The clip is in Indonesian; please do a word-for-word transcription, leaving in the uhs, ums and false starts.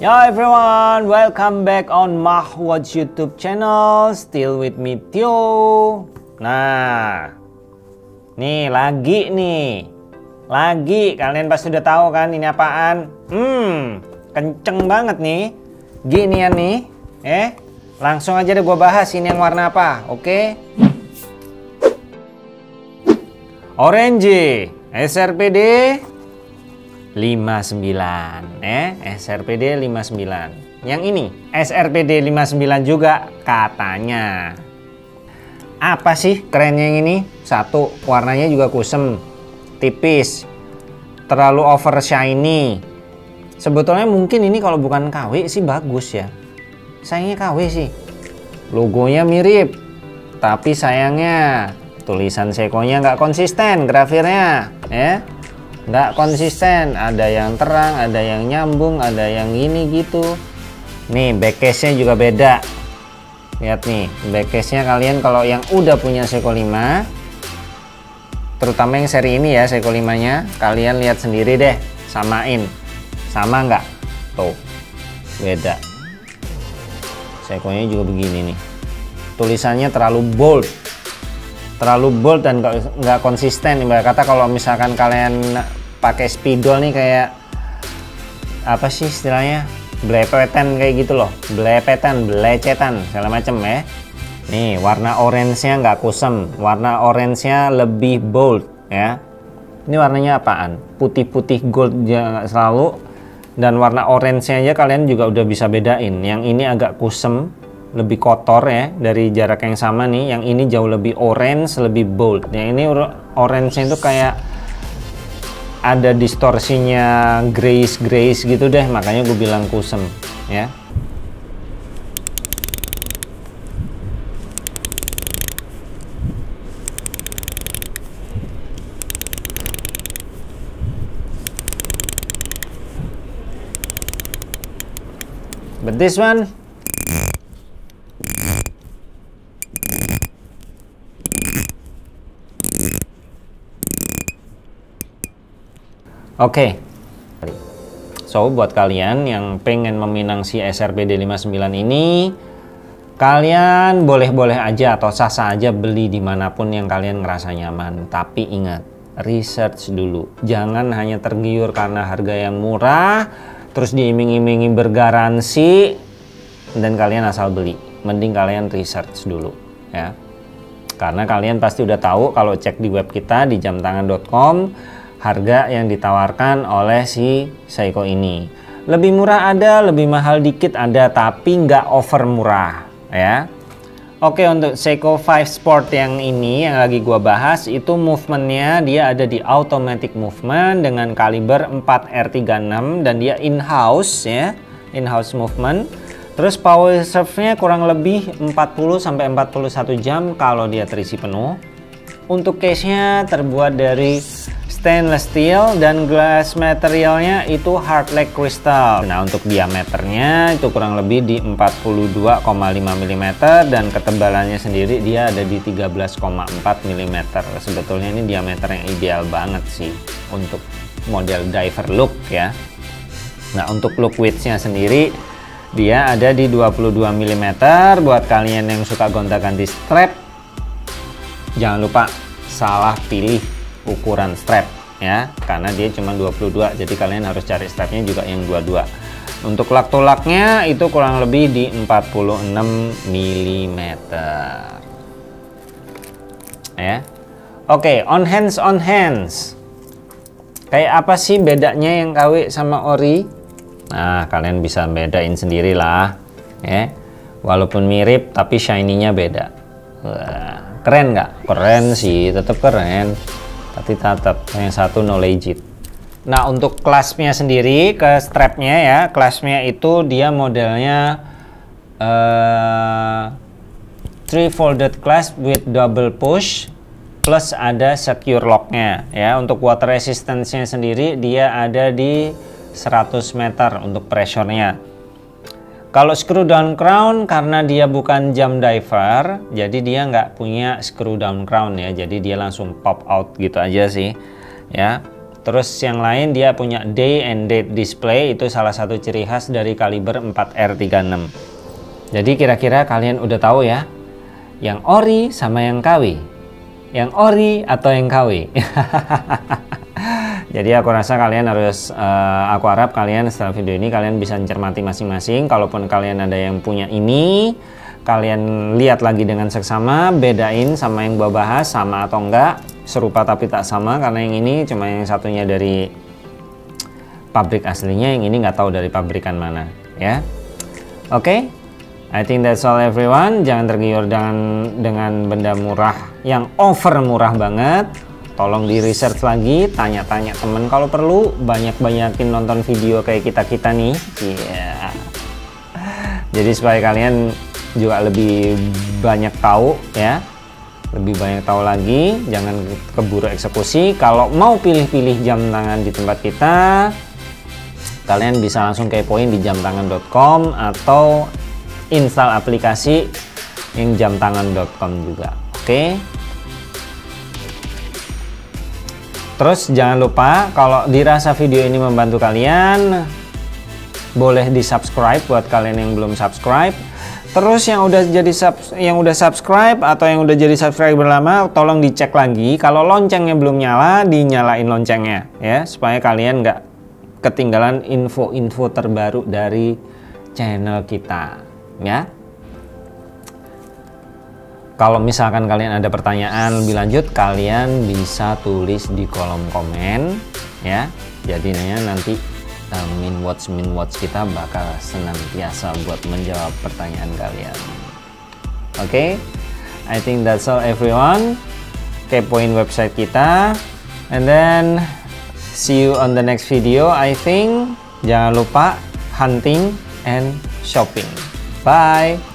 Yo everyone, welcome back on Mahwatch YouTube channel. Still with me Tio. Nah, nih lagi nih, lagi kalian pasti udah tahu kan ini apaan? Hmm, kenceng banget nih. Gini ya nih, eh, langsung aja deh gue bahas ini yang warna apa, oke? Orange, S R P D lima puluh sembilan, eh S R P D lima puluh sembilan. Yang ini S R P D lima puluh sembilan juga katanya. Apa sih kerennya yang ini? Satu, warnanya juga kusem, tipis, terlalu over shiny. Sebetulnya mungkin ini kalau bukan K W sih bagus ya. Sayangnya K W sih. Logonya mirip, tapi sayangnya tulisan Seiko-nya nggak konsisten grafirnya, ya. Nggak konsisten, ada yang terang, ada yang nyambung, ada yang gini gitu. Nih backcase-nya juga beda. Lihat nih, backcase-nya kalian kalau yang udah punya Seiko lima, terutama yang seri ini ya, Seiko lima nya, kalian lihat sendiri deh, samain. Sama nggak? Tuh, beda. Seiko-nya juga begini nih. Tulisannya terlalu bold. Terlalu bold dan nggak konsisten. Ibarat kata kalau misalkan kalian pakai spidol nih kayak apa sih istilahnya, blepetan kayak gitu loh, blepetan, belecetan segala macem ya. Nih warna orange-nya nggak kusem, warna orange-nya lebih bold ya. Ini warnanya apaan? Putih-putih gold ya selalu, dan warna orange-nya aja kalian juga udah bisa bedain. Yang ini agak kusem, lebih kotor ya dari jarak yang sama nih. Yang ini jauh lebih orange, lebih bold. Yang ini orange-nya itu kayak ada distorsinya, grace grace gitu deh, makanya gue bilang kusem ya. But this one Oke, okay. So buat kalian yang pengen meminang si S R P D lima puluh sembilan ini, kalian boleh-boleh aja atau sah-sah aja beli dimanapun yang kalian ngerasa nyaman. Tapi ingat, research dulu. Jangan hanya tergiur karena harga yang murah, terus diiming-imingi bergaransi, dan kalian asal beli. Mending kalian research dulu ya. Karena kalian pasti udah tahu kalau cek di web kita di jam tangan dot com, harga yang ditawarkan oleh si Seiko ini. Lebih murah ada, lebih mahal dikit ada, tapi nggak over murah ya. Oke, untuk Seiko lima Sport yang ini yang lagi gua bahas itu movementnya dia ada di automatic movement dengan kaliber empat R tiga puluh enam dan dia in-house ya, in-house movement. Terus power reserve-nya kurang lebih empat puluh sampai empat puluh satu jam kalau dia terisi penuh. Untuk case-nya terbuat dari stainless steel dan glass materialnya itu hard like crystal. Nah untuk diameternya itu kurang lebih di empat puluh dua koma lima milimeter dan ketebalannya sendiri dia ada di tiga belas koma empat milimeter. Sebetulnya ini diameter yang ideal banget sih untuk model diver look ya. Nah untuk look width-nya sendiri dia ada di dua puluh dua milimeter. Buat kalian yang suka gonta-ganti strap, jangan lupa salah pilih ukuran strap ya, karena dia cuma dua puluh dua, jadi kalian harus cari strapnya juga yang dua puluh dua. Untuk lak to laknya itu kurang lebih di empat puluh enam milimeter ya. Oke, on hands on hands kayak apa sih bedanya yang K W sama ori? Nah kalian bisa bedain sendiri lah ya, walaupun mirip tapi shiny-nya beda. Wah, keren nggak? Keren sih, tetap keren. Tapi tetap yang satu no legit. Nah untuk clasp-nya sendiri, ke strapnya ya, clasp-nya itu dia modelnya uh, three folded clasp with double push plus ada secure lock-nya ya. Untuk water resistance-nya sendiri dia ada di seratus meter untuk pressure-nya. Kalau screw down crown karena dia bukan jam diver, jadi dia nggak punya screw down crown ya, jadi dia langsung pop out gitu aja sih ya. Terus yang lain dia punya day and date display, itu salah satu ciri khas dari kaliber empat R tiga enam. Jadi kira-kira kalian udah tahu ya, yang ori sama yang K W, yang ori atau yang K W. Jadi aku rasa kalian harus, uh, aku harap kalian setelah video ini kalian bisa mencermati masing-masing. Kalaupun kalian ada yang punya ini, kalian lihat lagi dengan seksama, bedain sama yang gua bahas sama atau enggak, serupa tapi tak sama, karena yang ini cuma yang satunya dari pabrik aslinya, yang ini nggak tahu dari pabrikan mana ya. Oke, okay? I think that's all everyone. Jangan tergiur dengan dengan benda murah yang over murah banget. Tolong di research lagi, tanya-tanya temen kalau perlu, banyak-banyakin nonton video kayak kita-kita nih. Iya. Yeah. Jadi supaya kalian juga lebih banyak tahu ya. Lebih banyak tahu lagi, jangan keburu eksekusi. Kalau mau pilih-pilih jam tangan di tempat kita, kalian bisa langsung kepoin di jam tangan dot com atau install aplikasi yang jam tangan dot com juga. Oke. Okay? Terus jangan lupa kalau dirasa video ini membantu kalian, boleh di subscribe buat kalian yang belum subscribe. Terus yang udah jadi sub, yang udah subscribe atau yang udah jadi subscriber lama, tolong dicek lagi. Kalau loncengnya belum nyala, dinyalain loncengnya ya, supaya kalian nggak ketinggalan info-info terbaru dari channel kita ya. Kalau misalkan kalian ada pertanyaan lebih lanjut, kalian bisa tulis di kolom komen ya. Jadinya nanti uh, Minwatch Minwatch kita bakal senantiasa buat menjawab pertanyaan kalian. Oke, okay? I think that's all everyone. Kepoin website kita, and then see you on the next video. I think jangan lupa hunting and shopping. Bye.